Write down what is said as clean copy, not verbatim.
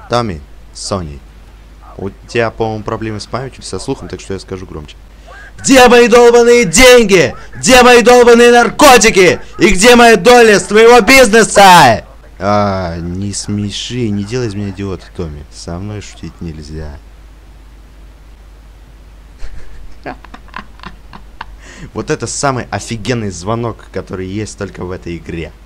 Томми, Сони, у тебя, по-моему, проблемы с памятью, со слухом, так что я скажу громче. Где мои долбаные деньги? Где мои долбаные наркотики? И где моя доля с твоего бизнеса? Не смеши, не делай из меня идиота, Томми. Со мной шутить нельзя. Вот это самый офигенный звонок, который есть только в этой игре.